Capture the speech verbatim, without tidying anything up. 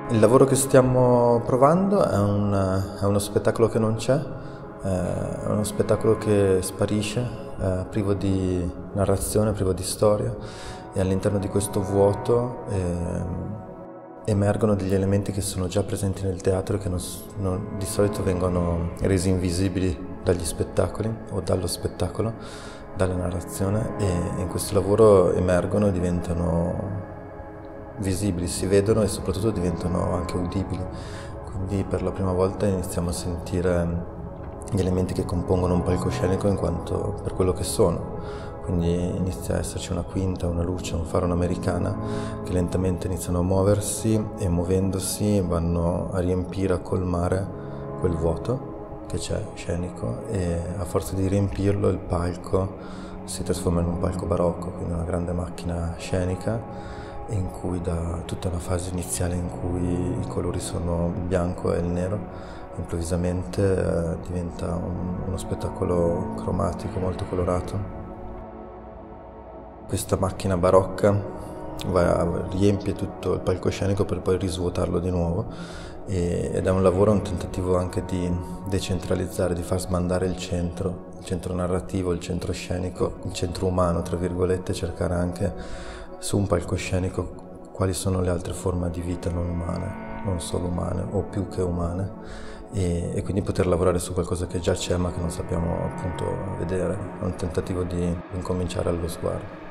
Il lavoro che stiamo provando è, un, è uno spettacolo che non c'è, è uno spettacolo che sparisce, è privo di narrazione, privo di storia, e all'interno di questo vuoto eh, emergono degli elementi che sono già presenti nel teatro e che non, non, di solito vengono resi invisibili dagli spettacoli o dallo spettacolo, dalla narrazione, e in questo lavoro emergono e diventano visibili, si vedono e soprattutto diventano anche udibili. Quindi per la prima volta iniziamo a sentire gli elementi che compongono un palcoscenico in quanto per quello che sono. Quindi inizia a esserci una quinta, una luce, un faro, un'americana che lentamente iniziano a muoversi e muovendosi vanno a riempire, a colmare quel vuoto che c'è scenico, e a forza di riempirlo il palco si trasforma in un palco barocco, quindi una grande macchina scenica in cui da tutta una fase iniziale in cui i colori sono il bianco e il nero, improvvisamente eh, diventa un, uno spettacolo cromatico molto colorato. Questa macchina barocca va, riempie tutto il palcoscenico per poi risvuotarlo di nuovo, e, ed è un lavoro, un tentativo anche di decentralizzare, di far sbandare il centro, il centro narrativo, il centro scenico, il centro umano, tra virgolette, cercare anche su un palcoscenico quali sono le altre forme di vita non umane, non solo umane o più che umane, e, e quindi poter lavorare su qualcosa che già c'è ma che non sappiamo appunto vedere. È un tentativo di incominciare allo sguardo.